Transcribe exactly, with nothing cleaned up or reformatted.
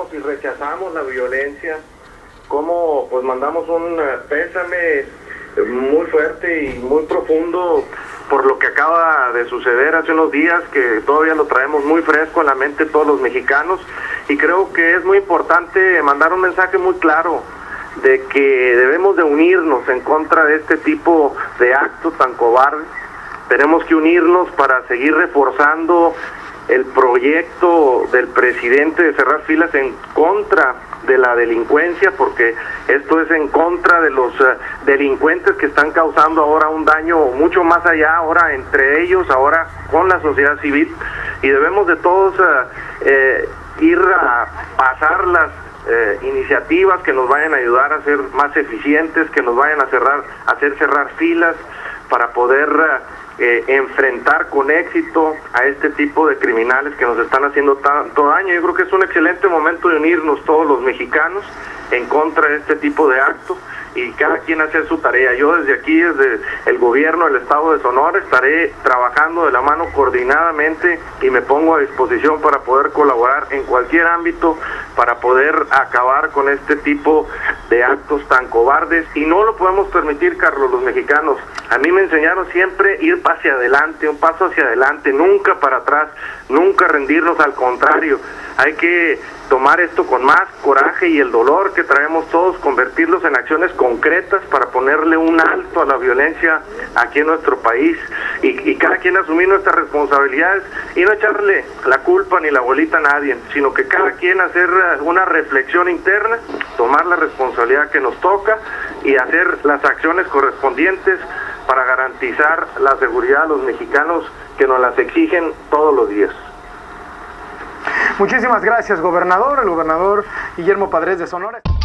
condenamos y rechazamos la violencia, cómo pues mandamos un pésame muy fuerte y muy profundo por lo que acaba de suceder hace unos días, que todavía lo traemos muy fresco en la mente todos los mexicanos, y creo que es muy importante mandar un mensaje muy claro de que debemos de unirnos en contra de este tipo de actos tan cobardes. Tenemos que unirnos para seguir reforzando el proyecto del presidente de cerrar filas en contra de la delincuencia, porque esto es en contra de los uh, delincuentes que están causando ahora un daño mucho más allá, ahora entre ellos, ahora con la sociedad civil, y debemos de todos uh, eh, ir a pasar las eh, iniciativas que nos vayan a ayudar a ser más eficientes, que nos vayan a cerrar, a hacer cerrar filas para poder uh, Eh, enfrentar con éxito a este tipo de criminales que nos están haciendo tanto daño. Yo creo que es un excelente momento de unirnos todos los mexicanos en contra de este tipo de actos y cada quien hacer su tarea. Yo desde aquí, desde el gobierno del estado de Sonora, estaré trabajando de la mano coordinadamente y me pongo a disposición para poder colaborar en cualquier ámbito para poder acabar con este tipo de actos tan cobardes, y no lo podemos permitir, Carlos, los mexicanos. A mí me enseñaron siempre ir hacia adelante, un paso hacia adelante, nunca para atrás, nunca rendirnos, al contrario, hay que tomar esto con más coraje y el dolor que traemos todos, convertirlos en acciones concretas para ponerle un alto a la violencia aquí en nuestro país, y, y cada quien asumir nuestras responsabilidades y no echarle la culpa ni la bolita a nadie, sino que cada quien hacer una reflexión interna, tomar la responsabilidad que nos toca y hacer las acciones correspondientes para garantizar la seguridad de los mexicanos que nos las exigen todos los días. Muchísimas gracias, gobernador. El gobernador Guillermo Padres de Sonora.